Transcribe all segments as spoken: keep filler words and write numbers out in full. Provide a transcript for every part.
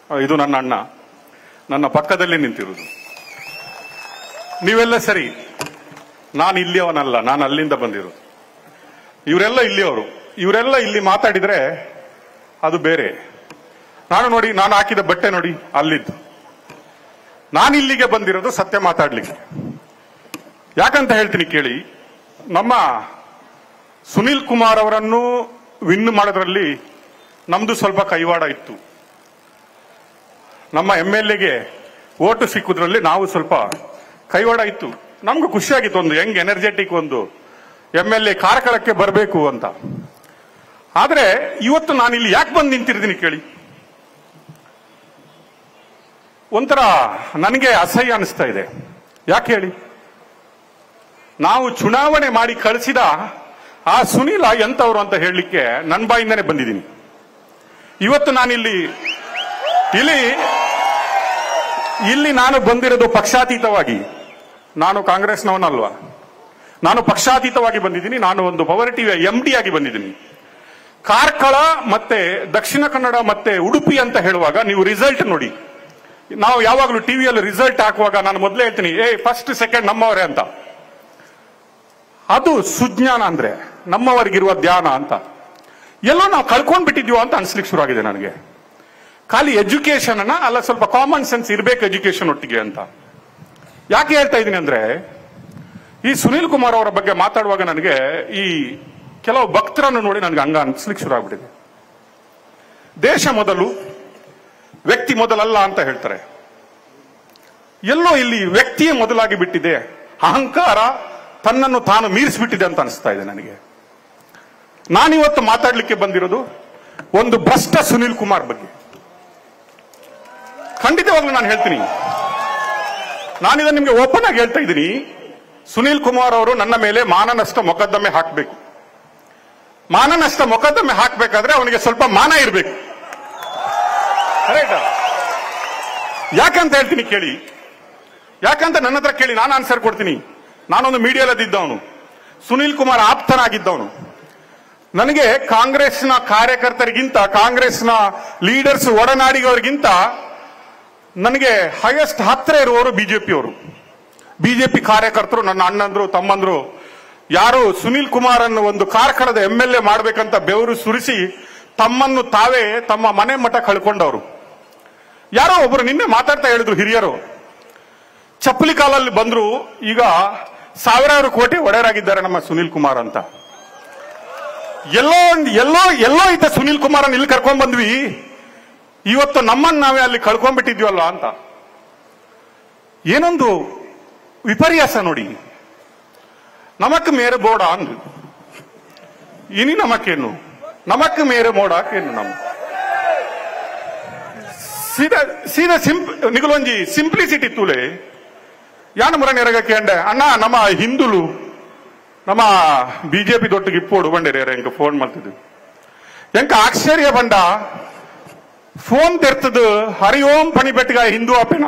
ಇದು ನನ್ನ ಅಣ್ಣ, ನನ್ನ ಪಕ್ಕದಲ್ಲಿ ನಿಂತಿರುವುದು. ನೀವೆಲ್ಲ ಸರಿ, ನಾನು ಇಲ್ಲಿಯವನಲ್ಲ, ನಾನು ಅಲ್ಲಿಂದ ಬಂದಿರೋದು. ಇವರೆಲ್ಲ ಇಲ್ಲಿಯವರು. ಇವರೆಲ್ಲ ಇಲ್ಲಿ ಮಾತಾಡಿದ್ರೆ ಅದು ಬೇರೆ. ನಾನು ನೋಡಿ, ನಾನು ಹಾಕಿದ ಬಟ್ಟೆ ನೋಡಿ ಅಲ್ಲಿದ್ದು. ನಾನು ಇಲ್ಲಿಗೆ ಬಂದಿರೋದು ಸತ್ಯ ಮಾತಾಡ್ಲಿಕ್ಕೆ. ಯಾಕಂತ ಹೇಳ್ತೀನಿ ಕೇಳಿ. ನಮ್ಮ ಸುನೀಲ್ ಕುಮಾರ್ ಅವರನ್ನು ವಿನ್ ಮಾಡೋದ್ರಲ್ಲಿ ನಮ್ದು ಸ್ವಲ್ಪ ಕೈವಾಡ ಇತ್ತು. ನಮ್ಮ ಎಂ ಎಲ್ ಎಗೆ ಓಟು ಸಿಕ್ಕುದ್ರಲ್ಲಿ ನಾವು ಸ್ವಲ್ಪ ಕೈವಾಡ ಇತ್ತು. ನಮ್ಗೂ ಖುಷಿಯಾಗಿತ್ತು, ಒಂದು ಯಂಗ್ ಎನರ್ಜೆಟಿಕ್ ಒಂದು ಎಂ ಎಲ್ ಎ ಕಾರ್ಕಳಕ್ಕೆ ಬರಬೇಕು ಅಂತ. ಆದ್ರೆ ಇವತ್ತು ನಾನು ಇಲ್ಲಿ ಯಾಕೆ ಬಂದು ನಿಂತಿರ್ತೀನಿ ಕೇಳಿ. ಒಂಥರ ನನಗೆ ಅಸಹ್ಯ ಅನಿಸ್ತಾ ಇದೆ. ಯಾಕೆ ಹೇಳಿ. ನಾವು ಚುನಾವಣೆ ಮಾಡಿ ಕಳಿಸಿದ ಆ ಸುನೀಲ ಎಂತವ್ರು ಅಂತ ಹೇಳಲಿಕ್ಕೆ ನನ್ನ ಬಾಯಿಂದನೇ ಬಂದಿದ್ದೀನಿ. ಇವತ್ತು ನಾನಿಲ್ಲಿ ಇಲ್ಲಿ ಇಲ್ಲಿ ನಾನು ಬಂದಿರೋದು ಪಕ್ಷಾತೀತವಾಗಿ. ನಾನು ಕಾಂಗ್ರೆಸ್ನವನಲ್ವಾ, ನಾನು ಪಕ್ಷಾತೀತವಾಗಿ ಬಂದಿದ್ದೀನಿ. ನಾನು ಒಂದು ಪವರ್ ಟಿವಿಯ ಎಂ ಡಿ ಆಗಿ ಬಂದಿದ್ದೀನಿ. ಕಾರ್ಕಳ ಮತ್ತೆ ದಕ್ಷಿಣ ಕನ್ನಡ ಮತ್ತೆ ಉಡುಪಿ ಅಂತ ಹೇಳುವಾಗ ನೀವು ರಿಸಲ್ಟ್ ನೋಡಿ. ನಾವು ಯಾವಾಗಲೂ ಟಿವಿಯಲ್ಲಿ ರಿಸಲ್ಟ್ ಹಾಕುವಾಗ ನಾನು ಮೊದಲೇ ಹೇಳ್ತೀನಿ, ಏ ಫಸ್ಟ್ ಸೆಕೆಂಡ್ ನಮ್ಮವರೇ ಅಂತ. ಅದು ಸುಜ್ಞಾನ ಅಂದ್ರೆ ನಮ್ಮವರಿಗಿರುವ ಧ್ಯಾನ ಅಂತ. ಎಲ್ಲೋ ನಾವು ಕಳ್ಕೊಂಡ್ ಬಿಟ್ಟಿದ್ಯೋ ಅಂತ ಅನ್ಸ್ಲಿಕ್ಕೆ ಶುರು ಆಗಿದೆ ನನಗೆ. ಖಾಲಿ ಎಜುಕೇಶನ್ ಅನ್ನ ಅಲ್ಲ, ಸ್ವಲ್ಪ ಕಾಮನ್ ಸೆನ್ಸ್ ಇರ್ಬೇಕು ಎಜುಕೇಶನ್ ಒಟ್ಟಿಗೆ ಅಂತ. ಯಾಕೆ ಹೇಳ್ತಾ ಇದ್ದೀನಿ ಅಂದ್ರೆ, ಈ ಸುನೀಲ್ ಕುಮಾರ್ ಅವರ ಬಗ್ಗೆ ಮಾತಾಡುವಾಗ ನನಗೆ ಈ ಕೆಲವು ಭಕ್ತರನ್ನು ನೋಡಿ ನನಗೆ ಹಂಗ ಅನ್ಸ್ಲಿಕ್ಕೆ ಶುರು ಆಗ್ಬಿಟ್ಟಿದೆ. ದೇಶ ಮೊದಲು, ವ್ಯಕ್ತಿ ಮೊದಲಲ್ಲ ಅಂತ ಹೇಳ್ತಾರೆ. ಎಲ್ಲೋ ಇಲ್ಲಿ ವ್ಯಕ್ತಿಯೇ ಮೊದಲಾಗಿ ಬಿಟ್ಟಿದೆ. ಅಹಂಕಾರ ತನ್ನನ್ನು ತಾನು ಮೀರಿಸಿಬಿಟ್ಟಿದೆ ಅಂತ ಅನಿಸ್ತಾ ಇದೆ ನನಗೆ. ನಾನಿವತ್ತು ಮಾತಾಡ್ಲಿಕ್ಕೆ ಬಂದಿರೋದು ಒಂದು ಭ್ರಷ್ಟ ಸುನೀಲ್ ಕುಮಾರ್ ಬಗ್ಗೆ. ಖಂಡಿತವಾಗ್ಲೂ ನಾನು ಹೇಳ್ತೀನಿ, ನಾನಿದನ್ನು ನಿಮ್ಗೆ ಓಪನ್ ಆಗಿ ಹೇಳ್ತಾ ಇದ್ದೀನಿ. ಸುನೀಲ್ ಕುಮಾರ್ ಅವರು ನನ್ನ ಮೇಲೆ ಮಾನನಷ್ಟ ಮೊಕದ್ದಮೆ ಹಾಕಬೇಕು. ಮಾನನಷ್ಟ ಮೊಕದ್ದಮೆ ಹಾಕಬೇಕಾದ್ರೆ ಅವನಿಗೆ ಸ್ವಲ್ಪ ಮಾನ ಇರಬೇಕು. ಯಾಕಂತ ಹೇಳ್ತೀನಿ ಕೇಳಿ. ಯಾಕಂತ ನನ್ನ ಹತ್ರ ಕೇಳಿ, ನಾನು ಆನ್ಸರ್ ಕೊಡ್ತೀನಿ. ನಾನೊಂದು ಮೀಡಿಯಾದಲ್ಲಿದ್ದವನು, ಸುನೀಲ್ ಕುಮಾರ್ ಆಪ್ತನಾಗಿದ್ದವನು. ನನಗೆ ಕಾಂಗ್ರೆಸ್ನ ಕಾರ್ಯಕರ್ತರಿಗಿಂತ, ಕಾಂಗ್ರೆಸ್ನ ಲೀಡರ್ಸ್ ಒಡನಾಡಿಗವರಿಗಿಂತ ನನಗೆ ಹೈಯೆಸ್ಟ್ ಹತ್ರ ಇರುವವರು ಬಿಜೆಪಿಯವರು. ಬಿಜೆಪಿ ಕಾರ್ಯಕರ್ತರು, ನನ್ನ ಅಣ್ಣಂದ್ರು ತಮ್ಮಂದ್ರು, ಯಾರು ಸುನೀಲ್ ಕುಮಾರ್ ಅನ್ನು ಒಂದು ಕಾರ್ಕಳದ ಎಂ ಎಲ್ ಎ ಮಾಡಬೇಕಂತ ಬೆವರು ಸುರಿಸಿ ತಮ್ಮನ್ನು ತಾವೇ ತಮ್ಮ ಮನೆ ಮಠ ಕಳ್ಕೊಂಡವರು. ಯಾರೋ ಒಬ್ರು ನಿನ್ನೆ ಮಾತಾಡ್ತಾ ಹೇಳಿದ್ರು ಹಿರಿಯರು, ಚಪ್ಪಲಿ ಕಾಲಲ್ಲಿ ಬಂದ್ರು, ಈಗ ಸಾವಿರಾರು ಕೋಟಿ ಒಡೆಯರಾಗಿದ್ದಾರೆ ನಮ್ಮ ಸುನೀಲ್ ಕುಮಾರ್ ಅಂತ. ಎಲ್ಲೋ ಎಲ್ಲೋ ಎಲ್ಲೋ ಇದ್ದ ಸುನೀಲ್ ಕುಮಾರ್ ಅನ್ನು ಇಲ್ಲಿ ಕರ್ಕೊಂಡ್ ಬಂದ್ವಿ, ಇವತ್ತು ನಮ್ಮನ್ನು ನಾವೇ ಅಲ್ಲಿ ಕಳ್ಕೊಂಡ್ಬಿಟ್ಟಿದ್ವಲ್ಲ ಅಂತ. ಏನೊಂದು ವಿಪರ್ಯಾಸ ನೋಡಿ. ನಮಕ್ ಮೇರೆ ಬೋಡ ಅಂದು ಇನಿ ನಮಕೇನು, ನಮಕ್ ಮೇರೆ ಬೋಡಾಕೇನು ನಮ್ಮ ಸೀದಾ ಸೀದಾ ಸಿಂಪ್ ನಿಗಲೊಂಜಿ ಸಿಂಪ್ಲಿಸಿಟಿ ತೂಲೆ ಯಾನ ಮುರ ನೆರಗಕ್ಕೆ ಅಂಡೆ ಅಣ್ಣ ನಮ್ಮ ಹಿಂದುಲು ನಮ್ಮ ಬಿಜೆಪಿ ದೊಟ್ಟಿಗೆ ಇಪ್ಪೋಡು ಬಂಡೇರ ಎಂಕ ಫೋನ್ ಮಾಡ್ತಿದ್ವಿ. ಎಂಕ ಆಶ್ಚರ್ಯ ಬಂಡ ಫೋನ್ ತೆರ್ತದ ಹರಿ ಓಂ ಪಣಿ ಬೆಟ್ಟಗ ಹಿಂದೂ ಆಪೇನ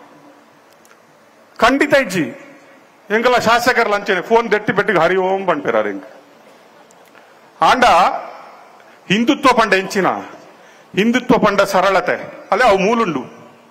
ಖಂಡಿತ ಇಜ್ಜಿ ಎಂಕಲ ಶಾಸಕರ ಲಂಚನೆ ಫೋನ್ ತೆಟ್ಟಿ ಬೆಟ್ಟಿಗೆ ಹರಿ ಓಂ ಪಂಪೇರ ಎಂಕ ಆಂಡ ಹಿಂದುತ್ವ ಪಂಡ ಎಂಚಿನ ಹಿಂದುತ್ವ ಪಂಡ ಸರಳತೆ ಅಲ್ಲೇ ಅವು ಮೂಲುಂಡು.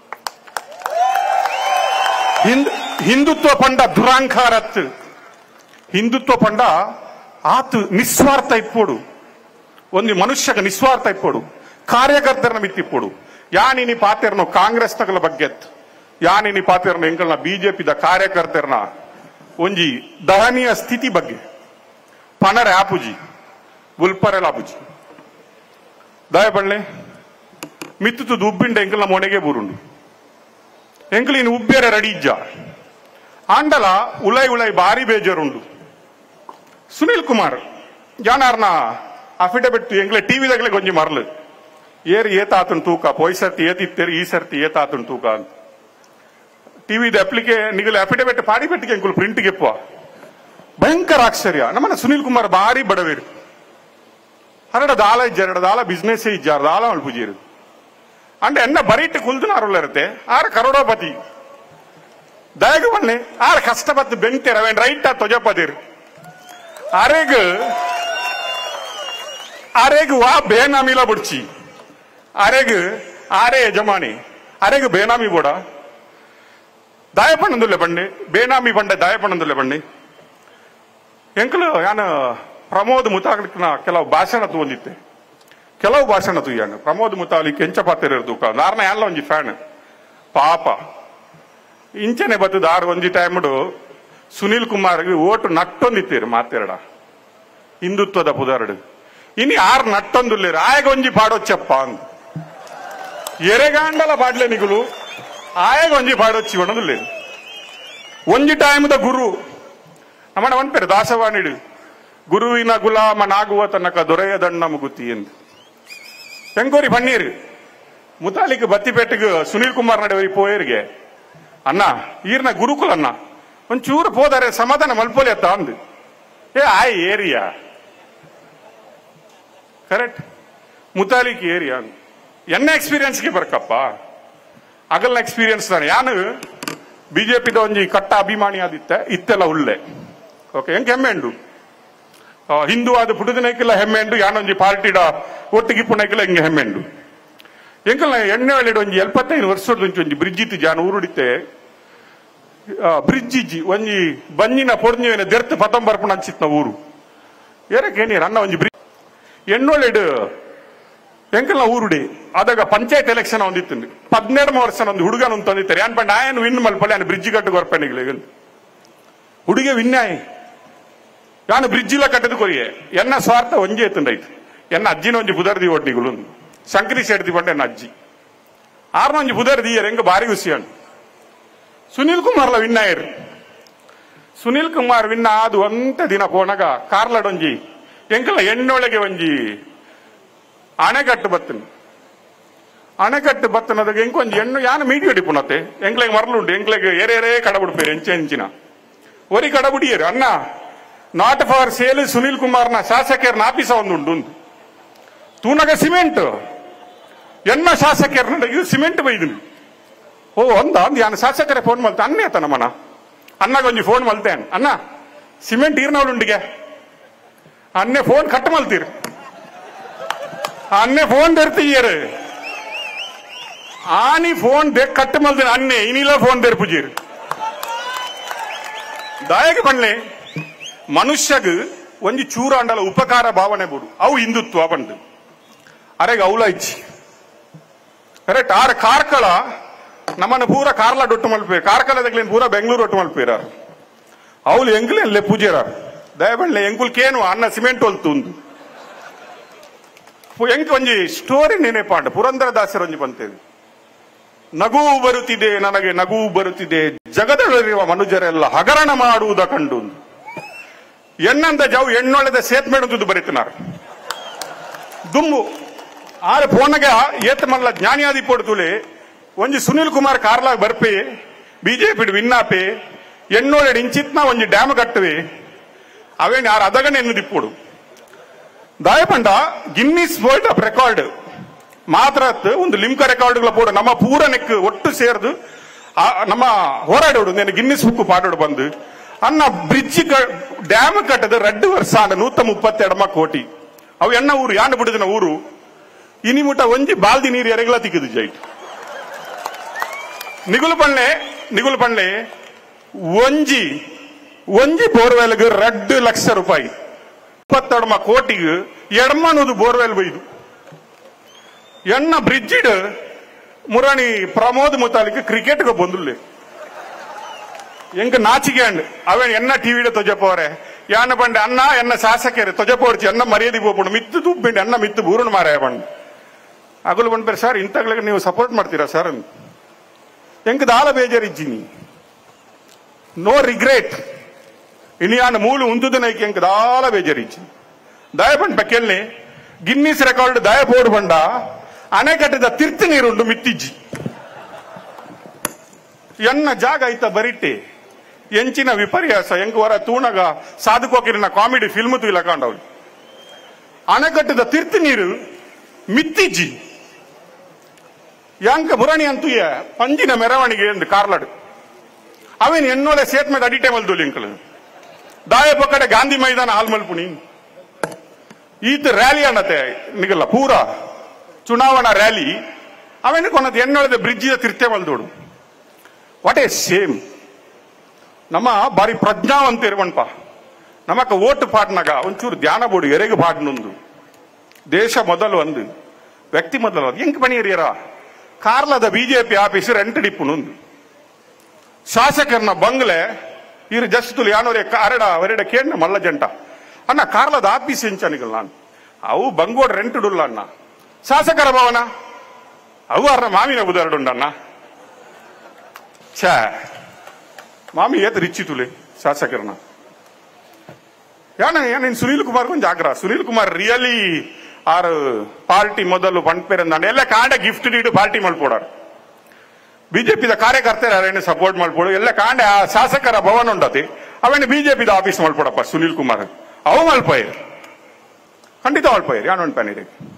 ಹಿಂದುತ್ವ ಪಂಡ ದುರಾಂಕಾರತ್, ಹಿಂದುತ್ವ ಪಂಡ ಆತು ನಿಸ್ವಾರ್ಥ ಇಪ್ಪೋಡು. ಒಂದು ಮನುಷ್ಯಗ ನಿಸ್ವಾರ್ಥ ಇಪ್ಪೋಡು, ಕಾರ್ಯಕರ್ತರನ್ನ ಮಿತ್ತಿಪ್ಪೋಡು. ಯಾನಿನಿ ಪಾತೆರ್ನು ಕಾಂಗ್ರೆಸ್ ತಗಲ ಬಗ್ಗೆ, ಯಾನಿನಿ ಪಾತೆರ್ನು ಎಂಕಲ್ನ ಬಿಜೆಪಿದ ಕಾರ್ಯಕರ್ತರನ್ನ ಒಂಜಿ ದಯನೀಯ ಸ್ಥಿತಿ ಬಗ್ಗೆ ಪನರ ಆಪುಜಿ ಉಲ್ಪರೆಲ್ಲ ಆಪುಜಿ ದಯ ಬಳ್ಳೆ ಮಿತ್ತು ಉಬ್ಬಿಂಡ ಎಂಕಲ್ನ ಮೊನೆಗೆ ಬೂರುಂಡು ಎಂಕಲ್ ಇನ್ನು ಉಬ್ಬೇರೆ ರೆಡಿ ಇಜ್ಜ ಆಂಡಲ ಉಲೈ ಉಲೈ ಬಾರಿ ಬೇಜಾರುಂಡು. ಸುನೀಲ್ ಕುಮಾರ್ ಯಾನಾರ್ನ ಅಫಿಡವಿಟ್ ಎಂಕ್ಲೆ ಟಿವಿದಾಗಲೇ ಕೊಂಚ ಮರಲು ಏರ್ ಏತಾತನ್ ತೂಕ ಪೊಯ್ ಸರ್ತಿ ಏತಿತ್ತೇರಿ ಈ ಸರ್ತಿ ಏತಾತನ್ ತೂಕ ಅಂತ ಟಿವಿದ ಅಪ್ಲಿಕೆ ನಿಗಲ ಅಫಿಡವಿಟ್ ಪಾಡಿ ಬೆಟ್ಟಿಗೆ ಎಂಕುಲು ಪ್ರಿಂಟ್ ಗೆಪ್ಪ ಭಯಂಕರ ಆಶ್ಚರ್ಯ. ನಮ್ಮನ್ನ ಸುನೀಲ್ ಕುಮಾರ್ ಬಾರಿ ಬಡವೇರು ಹರಡ ದಾಲ ಇಜ್ಜ ಎರಡ ದಾಲ ಬಿಸ್ನೆಸ್ ಇಜ್ಜಾರ ದಾಲ ಅಳ್ಪುಜೀರು ಅಂಡೆ ಎನ್ನ ಬರೀಟ್ ಕುಲ್ತನಾರುಲ್ಲ ಇರುತ್ತೆ ಆರ ಕರೋಡೋಪತಿ ದಯಗ ಬನ್ನೆ ಆರ ಕಷ್ಟಪತ್ತು ಬೆಂಕ್ತೇರ ಅವೇನ್ ರೈಟ್ ತೊಜಪದಿರು ಅರೆಗ್ ಅರೆಗ್ ವಾ ಬೇನಾಮಿಲ ಬಿಡ್ಚಿ ಅರೆಗ್ ಆರೆ ಯಜಮಾನಿ ಅರೆಗೆ ಬೇನಾಮಿ ಬೋಡ ದಾಯಪಣ್ಣಂದುಲ್ಲೆ ಬಂಡಿ ಬೇನಾಮಿ ಬಂಡೆ ದಾಯಪಣ್ಣಂದುಲ್ಲೆ ಬಂಡಿ ಎಂಕಲು ಯಾನ ಪ್ರಮೋದ್ ಮುತಾಲಿಕ್ನ ಕೆಲವು ಭಾಷಣ ತೂಂದಿತ್ತೆ ಕೆಲವು ಭಾಷಣ ತೂಯ್ಯಾನ ಪ್ರಮೋದ್ ಮುತಾಲಿಕ್ ಎಂಚ ಪಾತಿರೋದು ನಾರ್ನ ಎಲ್ಲ ಒಂಜಿ ಫ್ಯಾನ್ ಪಾಪ ಇಂಚನೆ ಬತ್ತದ ಆರು ಒಂಜಿ ಟೈಮ್ಡು ಸುನೀಲ್ ಕುಮಾರ್ಗೆ ಓಟು ನಟ್ಟೊಂದಿತ್ತೀರು ಮಾತೆರಡ ಹಿಂದುತ್ವದ ಪುದರ್ಡು ಇನಿ ಆರು ನಟ್ಟೊಂದುಲ್ಲೇರು ಆಯಗ ಒಂಜಿ ಪಾಡೊಚ್ಚಪ್ಪ ಅಂದ್ ಎರೆಗಾಂಡಲ ಪಾಡ್ಲೆ ನಿಗುಲು ಆಯಗ ಒಂಜಿ ಪಾಡೊಚ್ಚಿ ಒಣದುಲ್ಲೇರು ಒಂಜಿ ಟೈಮ್ದ ಗುರು ನಮ್ಮಣ್ಣ ಅನ್ಪೇರು ದಾಸವಾಣಿಡು ಗುರುವಿನ ಗುಲಾಮನಾಗುವ ತನಕ ದೊರೆಯದಣ್ಣ ಮುಗುತಿ ಎಂದು ತೆಂಗೋರಿ ಬಣ್ಣೀರು ಮುತಾಲಿಕ್ ಬತ್ತಿಪೇಟೆಗೆ ಸುನೀಲ್ ಕುಮಾರ್ ನಡುವೆ ಪೋಯರಿಗೆ ಅಣ್ಣ ಈರ್ನ ಗುರುಕುಲ ಅಣ್ಣ ಒಂಚೂರು ಪೋದರೆ ಸಮಾಧಾನ ಮಲ್ಪೋಲಿ ಅತ್ತ ಅಂದು ಏ ಆಯ್ ಏರಿಯಾ ಕರೆಕ್ಟ್ ಮುತಾಲಿಕ್ ಏರಿಯಾ ಎನ್ನ ಎಕ್ಸ್ಪೀರಿಯನ್ಸ್ಗೆ ಬರ್ಕಪ್ಪ ಅಗಲ್ನ ಎಕ್ಸ್ಪೀರಿಯನ್ಸ್ ನಾನು ಯಾನು ಬಿಜೆಪಿದ ಒಂಜಿ ಕಟ್ಟ ಅಭಿಮಾನಿ ಆದಿತ್ತ ಇತ್ತೆಲ್ಲ ಉಳ್ಳೆ ಓಕೆ ಹೆಂಗ್ ಹೆಮ್ಮೆಂಡು ಹಿಂದೂ ಆದ ಪುಟದನೈಕಿಲ್ಲ ಹೆಮ್ಮೆಂಡು ಯಾನೊಂಜಿ ಪಾರ್ಟಿಡ ಒಟ್ಟಿಗೆ ಪುಣಕಿಲ್ಲ ಹಿಂಗೆ ಹೆಮ್ಮೆಂಡು ಎಂಕಲ್ನ ಎಣ್ಣೆ ಒಳ್ಳೆಡು ಒಂಜಿ ಎಲ್ಪತ್ತೈದು ವರ್ಷದ ಒಂಜಿ ಬ್ರಿಡ್ಜ್ ಇತ್ತು ಜಾನ ಊರುಡಿತೆ ಬ್ರಿಡ್ಜ್ ಇಜ್ಜಿ ಒಂಜಿ ಬಂಜಿನ ಪೊಡ್ಜಿನ ದೆರ್ತ್ ಪತ್ತೊಂಬರ್ಪಣ ಅಂಚಿತ್ನ ಊರು ಏರಕೇನೀರ್ ಅನ್ನ ಒಂಜಿ ಬ್ರಿಡ್ಜ್ ಎಣ್ಣೊಳ್ಳೆಡು ಎಂಕಲ್ನ ಊರುಡಿ ಅದಾಗ ಪಂಚಾಯತ್ ಎಲೆಕ್ಷನ್ ಒಂದಿತ್ತು ಪದ್ನೆರಡು ವರ್ಷ ಒಂದು ಹುಡುಗನ ಒಂದು ತಂದಿತ್ತಾರೆ ಏನ್ ಪಂಡ ಆಯನ್ ವಿನ್ ಮಲ್ಪಲ್ಲಿ ಆನ್ ಬ್ರಿಡ್ಜ್ ಕಟ್ಟು ಗೊರ್ಪೆನಿಗೆ ಹುಡುಗ ವಿನ್ನಾಯ್ ಯಾನು ಬ್ರಿಡ್ಜ್ ಇಲ್ಲ ಕಟ್ಟದ ಕೊರಿಯೆ ಎನ್ನ ಸ್ವಾರ್ಥ ಒಂಜಿ ಎತ್ತಂಡಾಯ್ತು ಎನ್ನ ಅಜ್ಜಿನ ಒಂಜಿ ಬುದರ್ದಿ ಒಡ್ಡಿಗಳು ಶಂಕರಿ ಶೆಡ್ದಿ ಬಂಡೆ ಎನ್ನ ಅಜ್ಜಿ ಆರ್ನ ಒಂಜಿ ಬುದರ್ದಿ ಹೆಂಗ ಬಾರಿ ಹುಸಿಯನ್ ಸುನೀಲ್ ಕುಮಾರ್ಲ ವಿನ್ನಾಯರ್ ಸುನೀಲ್ ಕುಮಾರ್ ವಿನ್ನ ಆದು ಒಂತ ದಿನ ಪೋನಾಗ ಕಾರ್ಲಡೊಂಜಿ ಎಂಕಲ್ಲ ಎಣ್ಣೊಳಗೆ ಒಂಜಿ ಅಣೆಕಟ್ಟು ಬತ್ತನ್ ಅಣೆಕಟ್ಟು ಬತ್ತನದಾಗ ಎಂಕೊಂಜಿ ಎಣ್ಣು ಯಾನು ಮೀಡಿಯೋ ಡಿಪುಣತೆ ಎಂಕ್ಲೆಗೆ ಮರಳುಂಡು ಎಂಕ್ಲೆಗೆ ಏರೇರೇ ಕಡಬಿಡ್ಪೇರು ಎಂಚೆ ಎಂಚಿನ ಒರಿ ಕಡಬುಡಿಯರು ಅನ್ನ ನಾಟ್ ಫಾರ್ ಸೇಲ್ ಸುನೀಲ್ ಕುಮಾರ್ನ ಶಾಸಕರ್ನ ಆಫೀಸ ಒಂದುಂಡು ತೂನಗ ಸಿಮೆಂಟ್ ಎನ್ನ ಶಾಸಕರ್ನ ಇದು ಸಿಮೆಂಟ್ ಬೈದು ಓ ಒಂದ ಅಂದ್ ಯಾನು ಶಾಸಕರೇ ಫೋನ್ ಮಲ್ತೆ ಅನ್ನೇ ಆತ ನಮ್ಮನ ಅನ್ನಗೊಂಜಿ ಫೋನ್ ಮಲ್ತೇನ್ ಅನ್ನ ಸಿಮೆಂಟ್ ಈರ್ನವಳುಂಡಿಗೆ ಅನ್ನೆ ಫೋನ್ ಕಟ್ ಮಲ್ತೀರ್ ಅನ್ನೆ ಫೋನ್ ತೆರ್ತೀಯರು ಆನಿ ಫೋನ್ ಕಟ್ ಮಲ್ತೀನಿ ಅನ್ನೆ ಇನಿಲ್ಲ ಫೋನ್ ತೆರ್ಪುಜೀರ್ ದಾಯಕ ಬಣ್ಣೆ ಮನುಷ್ಯಗ್ ಒಂಜಿ ಚೂರಾಂಡಲ ಉಪಕಾರ ಭಾವನೆ ಬೋಡು ಅವು ಹಿಂದುತ್ವ ಬಂದು ಅರೆಗ ಅವಲ ಇಚ್ಚಿ ಕರೆಕ್ಟ್ ಆರ ಕಾರ್ಕಳ ನಮ್ಮನ್ನ ಪೂರ ಕಾರ್ಲ ಡೊಟ್ಟು ಮಲ್ಪೇರು ಕಾರ್ಕಳದಾಗ್ಲೇನು ಪೂರ ಬೆಂಗಳೂರು ಒಟ್ಟು ಮಲ್ಪೇರ ಅವಳು ಎಂಗ್ಲೇನ್ಲೆ ಪೂಜೆರ ದಯಬಳ್ಳೆ ಎಂಕುಲ್ಕೇನು ಅನ್ನ ಸಿಮೆಂಟ್ ಹೊಲ್ತು ಒಂದು ಎಂಕ್ ಒಂಜಿ ಸ್ಟೋರಿ ನೆನೆಪಾಂಡ ಪುರಂದರದಾಸರ ಒಂಜಿ ಬಂತೇವೆ ನಗು ಬರುತ್ತಿದೆ ನನಗೆ ನಗು ಬರುತ್ತಿದೆ ಜಗದಲ್ಲಿರುವ ಮನುಜರೆಲ್ಲ ಹಗರಣ ಮಾಡುವುದ ಕಂಡು ಎನ್ನಂದ ಜಾವು ಎಣ್ಣೊಳೆದ ಸೇತ್ಮೇಡುದು ಬರೀತನಾರ ದುಮ್ಮು ಆರೆ ಫೋನಗ ಏತ್ ಮಲ್ಲ ಜ್ಞಾನಿಯಾದಿ ಪೊಡ್ತುಲೆ ಒಂಜಿ ಸುನೀಲ್ ಕುಮಾರ್ ಕಾರ್ಲಾಗ್ ಬರ್ಪೆ ಬಿಜೆಪಿ ವಿನ್ನಾಪೆ ಎಣ್ಣೊಳೆಡ್ ಇಂಚಿತ್ನ ಒಂಜಿ ಡ್ಯಾಮ್ ಕಟ್ಟುವೆ ಅವೇನು ಯಾರು ಅದಗನೆ ಎನ್ನು ದಿಪ್ಪುಡು ದಾಯಪಂಡ ಗಿನ್ನಿಸ್ ವರ್ಲ್ಡ್ ಆಫ್ ರೆಕಾರ್ಡ್ ಮಾತ್ರ ಒಂದು ಲಿಮ್ಕಾ ರೆಕಾರ್ಡ್ಗಳ ಪೂರ ನಮ್ಮ ಪೂರ ನೆಕ್ ಒಟ್ಟು ಸೇರ್ದು ನಮ್ಮ ಹೋರಾಡೋಡು నేను ಗಿನ್ನಿಸ್ ಬುಕ್ ಪಾಡೋಡು ಬಂದು ಅನ್ನ ಬ್ರಿಡ್ಜ್ ಡ್ಯಾಮ್ ಕಟ್ಟದ ரெண்டு ವರ್ಷ ನೂತ ಮುಪ್ಪತ್ತೆರಡು ಕೋಟಿ ಅವು ಎಣ್ಣ ಊರು ಯಾನು ಬಿಡುದಿನ ಊರು ಇನಿಮುಟ ಒಂಜಿ ಬಾಲ್ದಿ ನೀರು ಎರೆಗಳ ತಿಕ್ಕಿದು ಜೈಟ್ ನಿಗುಲು ಪಣ್ಣೆ ನಿಗುಲು ಪಣ್ಣೆ ಒಂಜಿ ಒಂಜಿ ಬೋರ್ವೆಲ್ಗೆ ரெண்டு ಲಕ್ಷ ರೂಪಾಯಿ ಇಪ್ಪತ್ತೆರಡು ಕೋಟಿಗೆ ಎಡಮನದು ಬೋರ್ವೆಲ್ ಬೈದು ಎಣ್ಣ ಬ್ರಿಡ್ಜಿಡ್ ಮುರಾಣಿ ಪ್ರಮೋದ್ ಮುತಾಲಿಕ್ ಕ್ರಿಕೆಟ್ಗೆ ಬಂದುಲ್ಲೆ ಎಂಕ ನಾಚಿಗೆ ಅಂಡ್ ಅವನ್ ಎನ್ನ ಟಿವಿಡ ತೊಜಪೋರೆ ಯಾನ ಬಂಡೆ ಅನ್ನ ಎನ್ನ ಶಾಸಕರೇ ತೊಜಪೋಡ್ಚಿ ಅನ್ನ ಮರ್ಯಾದೆ ಹೋಗ್ಬಿಡು ಮಿತ್ತು ದುಬ್ಬಿಂಡಿ ಅನ್ನ ಮಿತ್ತು ಬೂರುಣ ಮಾರಾಯ ಬಂಡು ಅಗಲು ಬಂದ್ಬೇರೆ ಸರ್ ಇಂಥಗಳಿಗೆ ನೀವು ಸಪೋರ್ಟ್ ಮಾಡ್ತೀರಾ ಸರ್ ಎಂಕ ದಾಲ ಬೇಜಾರಿಜ್ಜಿನಿ ನೋ ರಿಗ್ರೆಟ್ ಇನಿಯಾನ ಮೂಲು ಉಂತುದ ನೈಕೆ ಎಂಕ ದಾಲ ಬೇಜಾರಿಜ್ಜಿ ದಯ ಬಂಡ್ ಬೆಕ್ಕೆಲ್ನೆ ಗಿನ್ನಿಸ್ ರೆಕಾರ್ಡ್ ದಯ ಬೋರ್ಡ್ ಬಂಡ ಅಣೆಕಟ್ಟದ ತಿರ್ತಿ ನೀರುಂಡು ಮಿತ್ತಿಜ್ಜಿ ಎನ್ನ ಜಾಗ ಐತ ಬರಿಟ್ಟೆ ಎಂಚಿನ ವಿಪರ್ಯಾಸ ಎಂಕ ವರ ತೂಣಗ ಸಾಧುಕೋಕಿರಿನ ಕಾಮಿಡಿ ಫಿಲ್ಮ್ ತುಯಿಲ ಕಾಂಡವಳು ಅಣೆಕಟ್ಟದ ತಿರ್ತಿ ನೀರು ಮಿತ್ತಿಜ್ಜಿ ಯಾಂಕ ಬುರಾಣಿ ಅಂತೂಯ ಪಂಜಿನ ಮೆರವಣಿಗೆ ಎಂದು ಕಾರ್ಲಾಡು ಅವೇನು ಎನ್ನೋಲೆ ಸ್ಟೇಟ್ಮೆಂಟ್ ಅಡಿಟೆ ಮಲ್ದೋಲಿ ಅಂಕಲ್ ದಾಯ ಪಕ್ಕಡೆ ಗಾಂಧಿ ಮೈದಾನ ಹಾಲ್ ಮಲ್ಪುಣಿ ಈತ ರ್ಯಾಲಿ ಅನ್ನತೆ ನಿಗಲ್ಲ ಪೂರ ಚುನಾವಣಾ ರ್ಯಾಲಿ ಅವೇನು ಕೊನದು ಎನ್ನೊಳದ ಬ್ರಿಡ್ಜ್ ತಿರ್ತೆ ಬಲ್ದೋಡು ವಾಟ್ ಎ ಸೇಮ್ ನಮ್ಮ ಬಾರಿ ಪ್ರಜ್ಞಾವಂತ ಇರುವನ್ಪ ನಮಕ ಓಟ್ ಪಾಡ್ನಾಗ ಒಂಚೂರು ಧ್ಯಾನ ಬೋಡು ಎರೆಗೆ ಪಾಡ್ನೊಂದು ದೇಶ ಮೊದಲು ಒಂದು ವ್ಯಕ್ತಿ ಮೊದಲು ಎಂಕ್ ಪಣಿಯರಿಯರ ಕಾರ್ಲದ ಬಿಜೆಪಿ ಆಫೀಸ್ ರೆಂಟ್ ಡಿಪ್ಪುನೊಂದು ಶಾಸಕರನ್ನ ಬಂಗ್ಲೆ ಇರು ಜಸ್ಟ್ ಯಾನೋರೆ ಕಾರಡ ಅವರೆಡ ಕೇಂದ್ರ ಮಲ್ಲ ಜಂಟ ಅಣ್ಣ ಕಾರ್ಲದ ಆಫೀಸ್ ಎಂಚನಿಗಲ್ಲ ನಾನು ಅವು ಬಂಗೋಡ್ ರೆಂಟ್ ಇಡುಲ್ಲ ಅಣ್ಣ ಶಾಸಕರ ಭವನ ಅವು ಅರ್ನ ಮಾಮಿನ ಬುದರಡುಂಡಣ್ಣ ಛೇ ಮಾಮಿ ಏತ್ ರಿಚ್ಚಿ ತುಲೆ ಶಾಸಕರನ್ನ ಯಾನ ಏನೇನು ಸುನೀಲ್ ಕುಮಾರ್ ಕೊಂಚ ಆಗ್ರ ಸುನೀಲ್ ಕುಮಾರ್ ರಿಯಲಿ ಆರ್ ಪಾರ್ಟಿ ಮೊದಲು ಪಂಡ್ಪೇರಂದ ಎಲ್ಲ ಕಾಂಡ ಗಿಫ್ಟ್ ನೀಡು ಪಾರ್ಟಿ ಮಲ್ಪೋಡಾರು ಬಿಜೆಪಿದ ಕಾರ್ಯಕರ್ತರ ಯಾರೇನು ಸಪೋರ್ಟ್ ಮಾಡ್ಕೊಡು ಎಲ್ಲ ಕಾಂಡೆ ಆ ಶಾಸಕರ ಭವನ ಉಂಡತಿ ಅವೇನು ಬಿಜೆಪಿದ ಆಫೀಸ್ ಮಲ್ಪೋಡಪ್ಪ ಸುನೀಲ್ ಕುಮಾರ್ ಅವು ಮಲ್ಪೋಯ್ರು ಖಂಡಿತ ಮಲ್ಪೋಯ್ರು ಯಾನು ಅನ್ಪಾನಿರಿ